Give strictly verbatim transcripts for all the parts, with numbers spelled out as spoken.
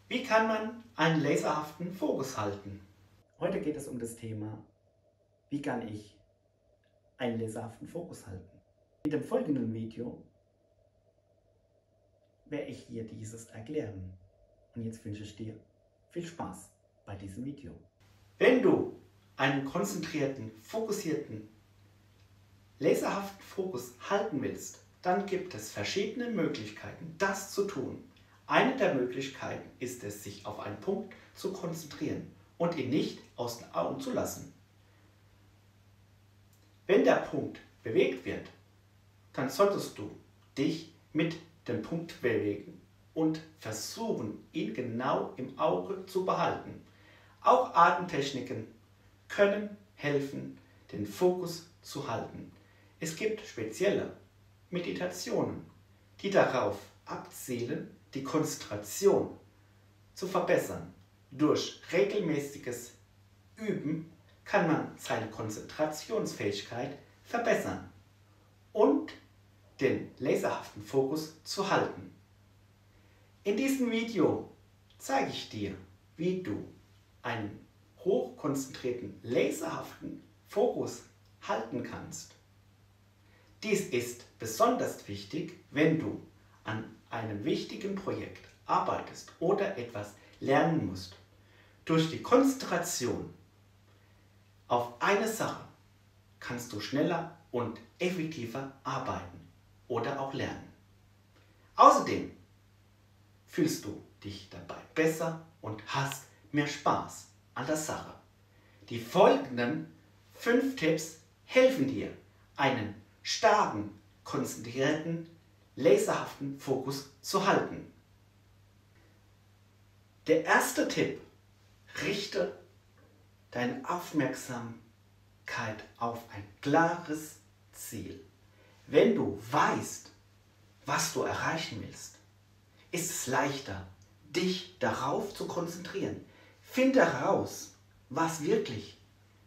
Wie kann man einen laserhaften Fokus halten? Heute geht es um das Thema, wie kann ich einen laserhaften Fokus halten? In dem folgenden Video werde ich dir dieses erklären. Und jetzt wünsche ich dir viel Spaß bei diesem Video. Wenn du einen konzentrierten, fokussierten, laserhaften Fokus halten willst, dann gibt es verschiedene Möglichkeiten, das zu tun. Eine der Möglichkeiten ist es, sich auf einen Punkt zu konzentrieren und ihn nicht aus den Augen zu lassen. Wenn der Punkt bewegt wird, dann solltest du dich mit dem Punkt bewegen und versuchen, ihn genau im Auge zu behalten. Auch Atemtechniken können helfen, den Fokus zu halten. Es gibt spezielle Meditationen, die darauf abzielen, die Konzentration zu verbessern. Durch regelmäßiges Üben kann man seine Konzentrationsfähigkeit verbessern und den laserhaften Fokus zu halten. In diesem Video zeige ich dir, wie du einen hochkonzentrierten, laserhaften Fokus halten kannst. Dies ist besonders wichtig, wenn du an einem wichtigen Projekt arbeitest oder etwas lernen musst. Durch die Konzentration auf eine Sache kannst du schneller und effektiver arbeiten oder auch lernen. Außerdem fühlst du dich dabei besser und hast mehr Spaß an der Sache. Die folgenden fünf Tipps helfen dir, einen starken, konzentrierten, laserhaften Fokus zu halten. Der erste Tipp: Richte deine Aufmerksamkeit auf ein klares Ziel. Wenn du weißt, was du erreichen willst, ist es leichter, dich darauf zu konzentrieren. Finde heraus, was wirklich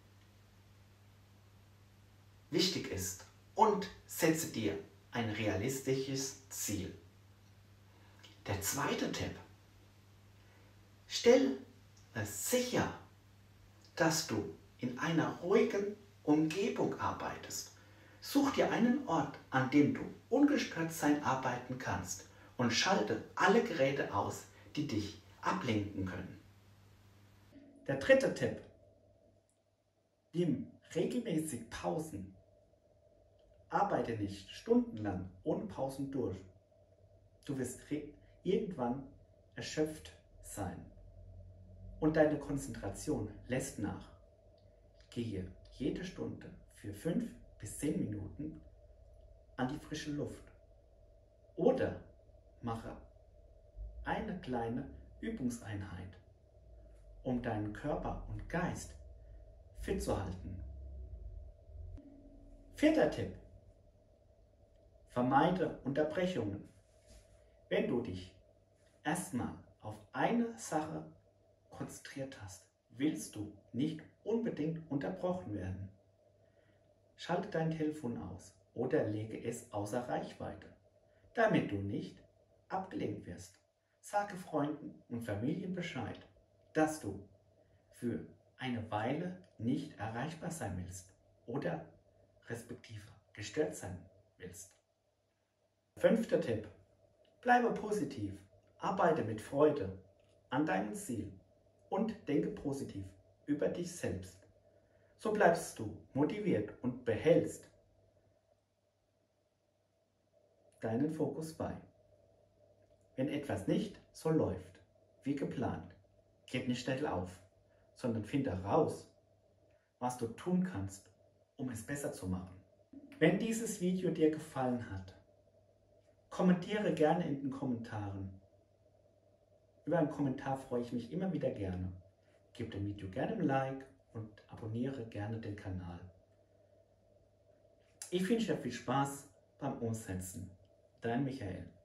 wichtig ist und setze dir ein realistisches Ziel. Der zweite Tipp: Stell es sicher, dass du in einer ruhigen Umgebung arbeitest. Such dir einen Ort, an dem du ungestört sein arbeiten kannst und schalte alle Geräte aus, die dich ablenken können. Der dritte Tipp: Nimm regelmäßig Pausen. Arbeite nicht stundenlang ohne Pausen durch. Du wirst irgendwann erschöpft sein und deine Konzentration lässt nach. Gehe jede Stunde für fünf bis zehn Minuten an die frische Luft oder mache eine kleine Übungseinheit, um deinen Körper und Geist fit zu halten. Vierter Tipp: Vermeide Unterbrechungen. Wenn du dich erstmal auf eine Sache konzentriert hast, willst du nicht unbedingt unterbrochen werden. Schalte dein Telefon aus oder lege es außer Reichweite, damit du nicht abgelenkt wirst. Sage Freunden und Familien Bescheid, dass du für eine Weile nicht erreichbar sein willst oder respektive gestört sein willst. Fünfter Tipp: Bleibe positiv, arbeite mit Freude an deinem Ziel und denke positiv über dich selbst. So bleibst du motiviert und behältst deinen Fokus bei. Wenn etwas nicht so läuft wie geplant, gib nicht schnell auf, sondern finde heraus, was du tun kannst, um es besser zu machen. Wenn dieses Video dir gefallen hat, kommentiere gerne in den Kommentaren. Über einen Kommentar freue ich mich immer wieder gerne. Gib dem Video gerne ein Like und abonniere gerne den Kanal. Ich wünsche dir viel Spaß beim Umsetzen. Dein Michael.